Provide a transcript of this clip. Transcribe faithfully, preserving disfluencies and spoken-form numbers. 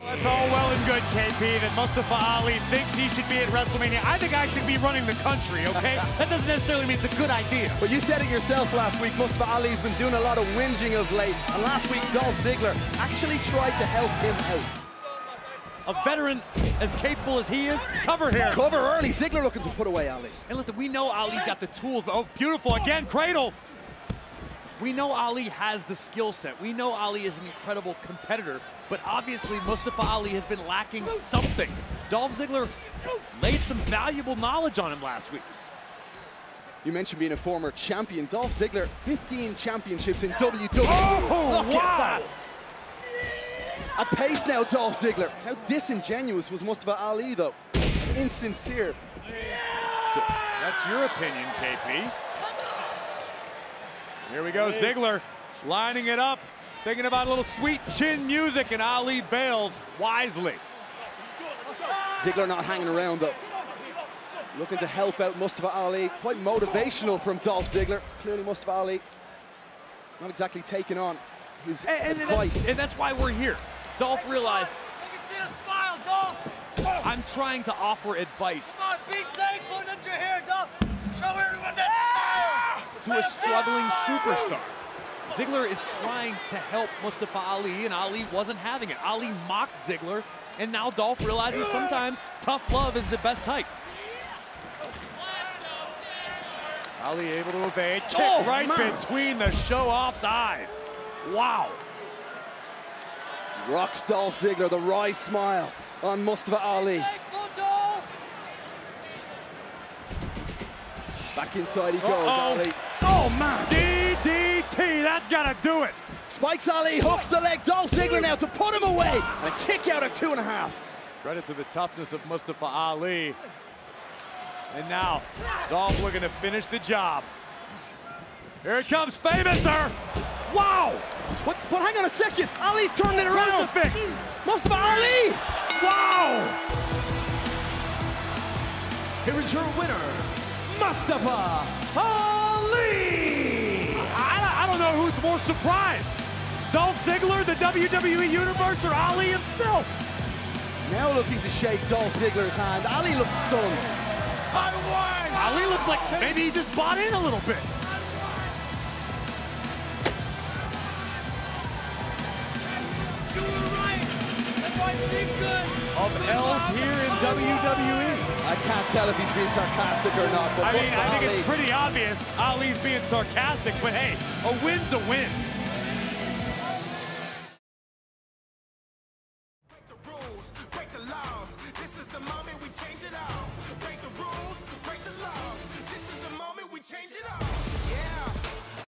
That's all well and good, K P, that Mustafa Ali thinks he should be at WrestleMania. I think I should be running the country, okay? That doesn't necessarily mean it's a good idea. But you said it yourself last week, Mustafa Ali's been doing a lot of whinging of late. And last week, Dolph Ziggler actually tried to help him out. A veteran as capable as he is, cover here. Cover early, Ziggler looking to put away Ali. And listen, we know Ali's got the tools, but oh, beautiful, again, cradle. We know Ali has the skill set. We know Ali is an incredible competitor, but obviously Mustafa Ali has been lacking something. Dolph Ziggler laid some valuable knowledge on him last week. You mentioned being a former champion. Dolph Ziggler, fifteen championships in W W E. Oh, Look wow. at that. At pace now, Dolph Ziggler. How disingenuous was Mustafa Ali, though? Insincere. That's your opinion, K P. Here we go, Ziggler lining it up, thinking about a little sweet chin music, and Ali bails wisely. Ziggler not hanging around, though. Looking to help out Mustafa Ali. Quite motivational from Dolph Ziggler. Clearly Mustafa Ali not exactly taking on his and, and advice. That's, and that's why we're here. Dolph realized, Let me see a smile, Dolph. I'm trying to offer advice. Come on, be thankful that you're here, Dolph. Show everyone that smile. To a struggling superstar. Ziggler is trying to help Mustafa Ali, and Ali wasn't having it. Ali mocked Ziggler, and now Dolph realizes sometimes tough love is the best type. Ali able to evade, kick oh, right man. between the show-off's eyes. Wow. Rocks Dolph Ziggler, the wry smile on Mustafa Ali. Thankful, Dolph. Back inside he goes, Uh-oh. Ali. Oh, man. D D T, that's got to do it. Spikes Ali, hooks the leg. Dolph Ziggler now to put him away. And a kick out at two and a half. Credit to the toughness of Mustafa Ali. And now, Dolph looking to finish the job. Here it comes, Famouser. Wow. But, but hang on a second. Ali's turning it around. Crucifix. Mustafa Ali. Wow. Here is your winner, Mustafa Ali! I, I don't know who's more surprised. Dolph Ziggler, the W W E Universe, or Ali himself? Now looking to shake Dolph Ziggler's hand. Ali looks stunned. I won! Ali looks like maybe he just bought in a little bit. You were right. That's why you did good. Of L's here in W W E. I can't tell if he's being sarcastic or not, but I mean, Mustafa I think Ali. it's pretty obvious Ali's being sarcastic, but hey, a win's a win. Break the rules, break the laws. This is the moment we change it all.